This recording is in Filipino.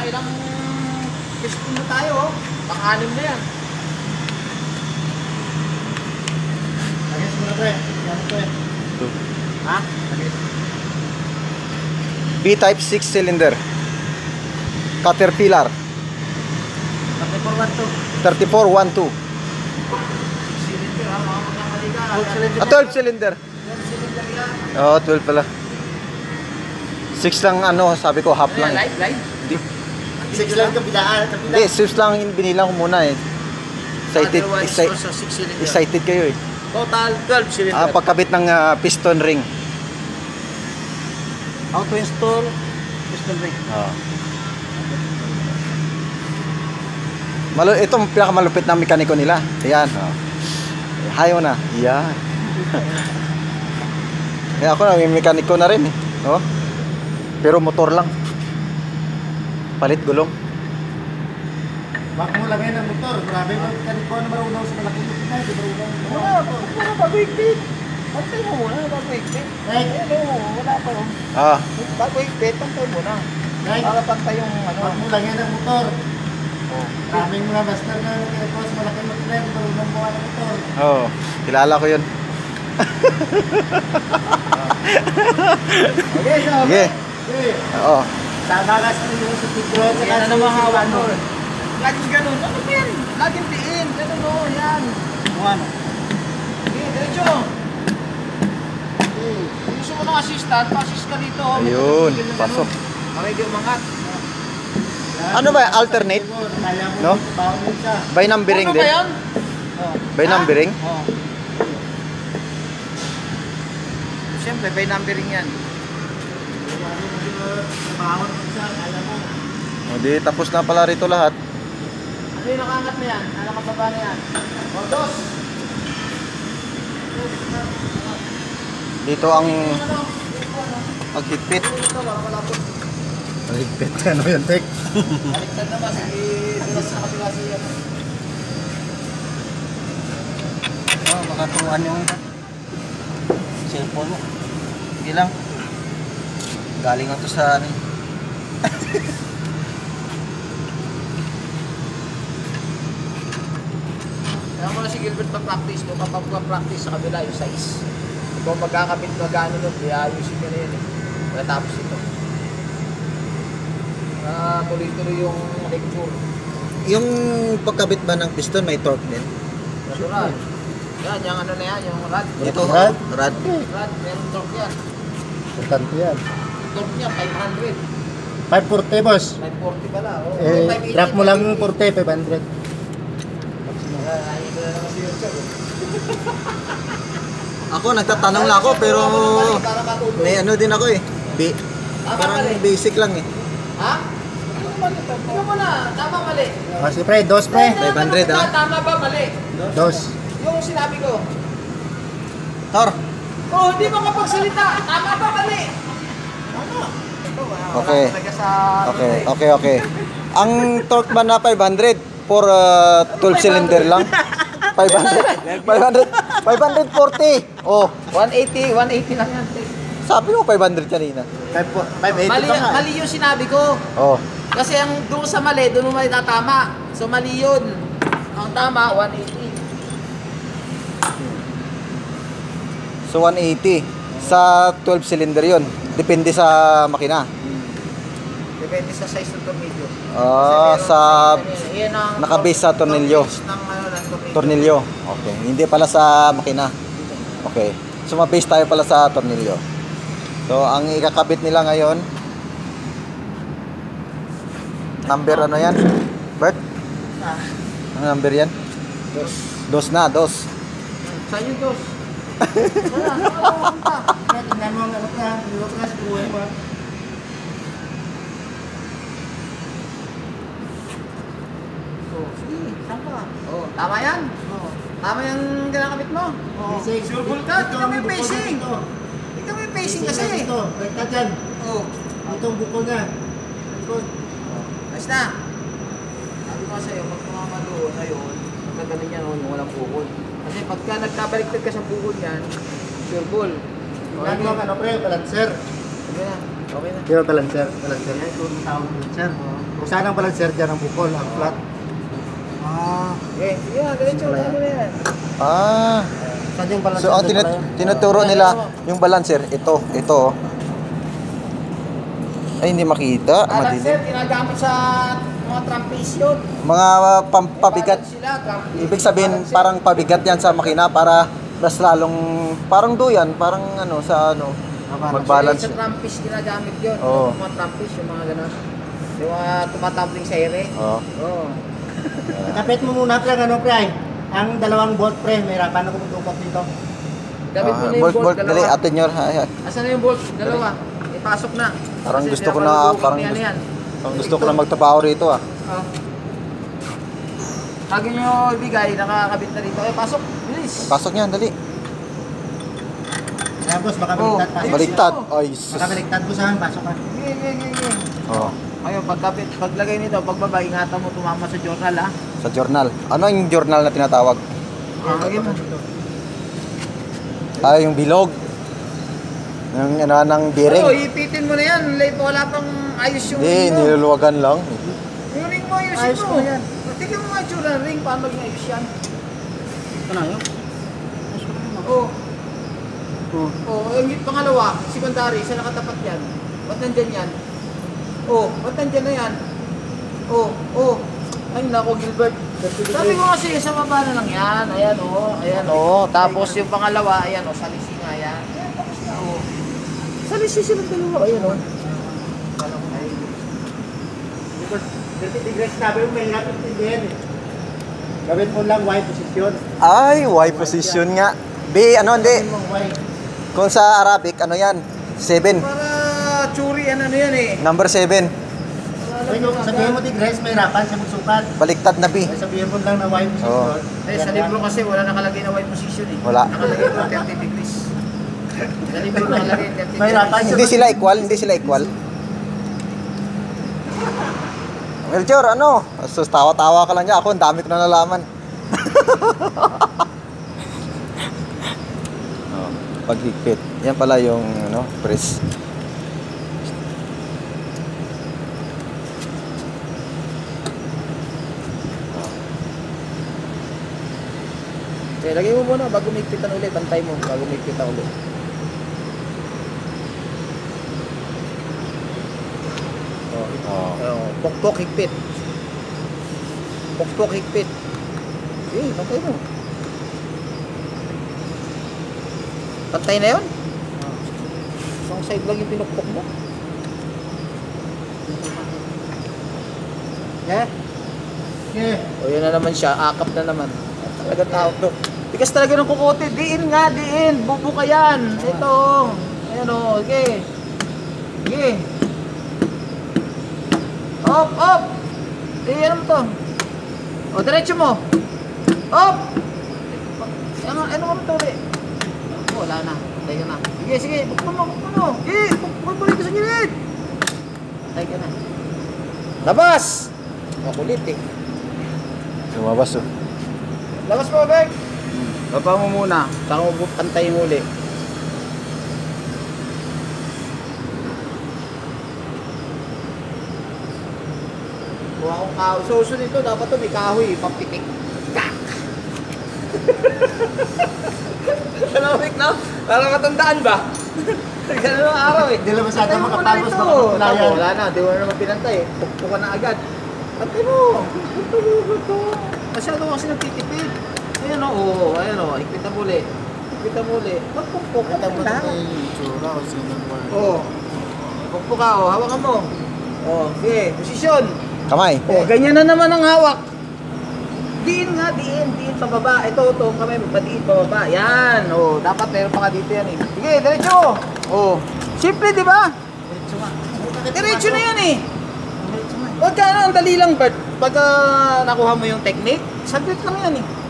ilang piston na tayo, oh. Pang-anim na yan. Lagay mo na, pre. Yan, pre. Ha? Lagay. B-type 6 cylinder. Caterpillar. 3412. 3412. Cylinder, ha? Mga magkamali ka. 12 cylinder. 12 cylinder yan. Oo, 12 pala. 6 lang ano, sabi ko half lang. Light? Di, 6 lang kabilaan. hindi, 6 lang binilang ko muna eh. Excited kayo eh. Total 12 cylinder. Pagkabit ng piston ring. Auto install, piston ring. Ito ang pinakamalupit na mekaniko nila. Ayan. Hayo na. Yan. Kaya ako na, may mekaniko na rin eh. Oh. Pero motor lang. Palit gulong. Bak mo lagay ng motor. Grabe mo. Kaniko na marunong sa malaking motor. Di marunong. Wala, bago higpit. Pantay mo muna, bago higpit. Wala pa yun. Bago higpit, pantay mo na. Para pantay yung ano. Bak mo lagay ng motor. Maraming mga master na kaniko sa malaking motor. Marunong mo ng motor. Oo. Kilala ko yun. Okay, so. Sige. Oo. Sanagas mo yung sa picture. Yan na naman hawa mo. Laging ganun. Ano ba yan? Laging diin. Ganun o. Yan. Ano? Okay, diretso. Kung gusto mo ng assistant, pa-assist ka dito. Ayun. Pasok. Makikita umangat. Ano ba? Alternate? No? By numbering Ano din? ba yan? By numbering? Oo. Siyempre, by numbering yan. O di, tapos na pala rito lahat. Ano yung nakaangat na yan? Ano nakababa na yan? Dos. Dito ang paghigpit. Maligpit ka, ano yun, Tek? Baliktad naman. Dulas sa kabila siya. Makaturuan yung cellphone mo. Hindi lang. Galing ako sa ano. Kaya mo na si Gilbert mag-practice mo. Kapag mag-practice sa kabila yung size. Ikaw magkakabit na gano'n nun. Kaya ayusin ka na yun eh. Matapos ito. Tuloy-tuloy yung lecture. Yung pagkabit ba ng piston may torque din? Natural. Yan, yung ano na yan, yung rod. Ito, Rod? rod. Rod, meron torque yan. Importante yan. Torque niya, 500. 540, boss. 540 pala. Oh. Drop mo lang 40, 500. Ayun ko na naman si Richard. Ako, nagtatanong lang ako pero Para matulog. may ano din ako eh. Parang basic lang eh. Ha? Tingnan mo na, tama mali. Si pre, dos pre. 500 ah. Tama ba mali? Dos. Yung sinabi ko. Tor. Oh, hindi mo kapagsalita. Tama ba mali? Ano? Okay. Okay. Ang torque ba na 500 for 12 cylinder lang? 500. 540. Oh, 180 lang yan. sabi mo 500 kanina. 580 Mali, pa nga. mali yung sinabi ko. Oh. Kasi ang doon sa mali, doon mo mali tatama. So mali yun. Ang tama, 180. So 180 sa 12 cylinder 'yon. Depende sa makina. Depende sa size ng tornilyo. Nakabase sa tornilyo. Tornilyo. Okay. Hindi pala sa makina. Okay. So mabase tayo pala sa tornilyo. So ang ikakabit nila ngayon, number ano yan? Bert? Ano number yan? Dos na, dos. Saan yung dos? Tingnan mo ang ano ka, nilok na sa buhay mo. Sige, saan ka? Oh, tama yan? Oh. Tama yung kinakabit mo? Oh. Sure ka? Tingnan mo yung pacing. Tingnan mo yung pacing kasi. Ito, rekta dyan. Oh. Ito ang buko niya. Ayos na. Sabi ko sa'yo, pag tumama doon, ayun, magkagaling yan yung walang bukol. Kasi pagka nagkabaliktad ka sa bukol yan, sure ball. Tingnan mo ang ano pre, balancer. Sabi na. Okay na. Pero balancer. Balancer. Ito ang tawag balancer. Kung saan ang balancer dyan ang bukol, ang flat. Okay, sige nga, diretso. Ano na yan? Ah. Saan yung balancer? So ang tinuturo nila yung balancer, ito. Oh. Ay, hindi makita. Balancer, Madilim. ginagamit sa mga trampis yun. Mga pampabigat. Sila, trampis. Ibig sabihin, parang pabigat yan sa makina para mas lalong, parang duyan, parang ano, sa ano, mag-balance. Sa trampis ginagamit yun. Oo. Yung mga trampis, yung mga gano'n. Yung mga tumatabling sa ere. Oo. Oo. Kapit mo muna, pre, ano, pre? Ang dalawang bolt, pre. May hirapan ako magdukot dito. Gamit mo na yung Bolt, bolt, dali, dalawa. atin nyo. Asan na yung bolt? Dalawa. Ipasok na. Parang Kasi gusto ko na, pinapalulubog parang niyan yan. gusto ko na magtrabaho rito ah. Oh. Lagi nyo ibigay, nakakabit na rito. Pasok. Bilis. Pasok niyan, dali. Kaya, boss, baka baliktad pa. Ayun. Baliktad. Ay, sus. Baka baliktad ko saan, pasok ka. Sige. Oh, Ngayon, paglagay nito, pagbaba, ingatan mo tumama sa journal, ha? sa journal. Ano yung journal na tinatawag? Lagay mo. Ah, yung bilog. Yung ano ng bearing. Ano, ipitin mo na yan. Late, wala pang ayos yung Hindi, ring mo. niluluwagan lang. Yung ring mo, ayusin Ayos mo. ko yan. Tignan mo nga yung journal ring, paano maging ayos yan? Ito na yun. Oo. Yung pangalawa, secondary, sa nakatapat yan. Ba't nandyan yan? Ba't nandyan na yan? Ay, nako, Gilbert. Sabi ko kasi, sa baba na lang yan. Ayan, Tapos yung pangalawa, ayan, salisi nga yan. Ayan, tapos na, salisi silang dalawa, ayan, Direct sabi mo, mahirap intindihan eh. Gawin mo lang Y position. Ay, Y position nga. B, ano, hindi. Gawin mo Y. Kung sa Arabic, ano yan? 7. Para churi, ano yan eh. Number 7. Sabihin mo, Tigres, mahirapan sa magsukat. Baliktad na B. Ay, sabihin mo lang na Y position. Sa libro kasi wala nakalagay na white position eh. Wala. Nakalagay po 30 degrees. Sa libro nakalagay 30 degrees. Mahirapan. Hindi sila equal. Melchor, ano? Sus, tawa-tawa ka lang niya. Ako, ang dami ko na nalaman. Paghigpit. Yan pala yung ano, press. Okay, lagay mo muna bago migpitan ulit. Bantay mo bago migpitan ulit. Pokpok higpit. Pokpok higpit. Okay, bantay mo. Bantay na yun? Isang side lang yung pinukpok mo. Okay. Yun na naman siya. Akap na naman. Talaga tao to. Tigas talaga ng kukote. Diin nga, diin. Bubuka yan. Ito. Ayan o. Okay. Okay. Op. Ano mo to? Diretso mo. Op. Ano mo to ulit? Wala na. Patay ka na. Sige. Bukman mo. Bukman mo dito sa gilid. Patay ka na. Labas! Makulit eh. Lumabas oh. Labas mo, Bek! Baba mo muna. Saka mo pantayin uli. Kuha akong kahoy. So dito, dapat to may kahoy. Pampitik. Kak! Ano, Bek, no? Parang matandaan ba? Ganun ang araw eh. Hindi lang masyadong makapagos, baka Tabo, matulayan. wala na. Di mo na naman pinantay eh. Pukpukan na agad. Pantay mo. Masyado kasi nagtitipid. Ayan o. Ikpita mo ulit. Pagpukpuk. Kita mo na yung tsura o sinang word. Pukpuk ka o. Hawakan mo. Sige. Posisyon. Kamay. Ganyan na naman ang hawak. Diin nga. Diin pababa. Ito. Kamay magpadiin pababa. Yan. Dapat meron pa ka dito yan eh. Sige. Diretso. Simple di ba? Diretso na yan eh. Huwag ka ang dali lang, Bert. Pagka nakuha mo yung technique, saglit lang yan eh.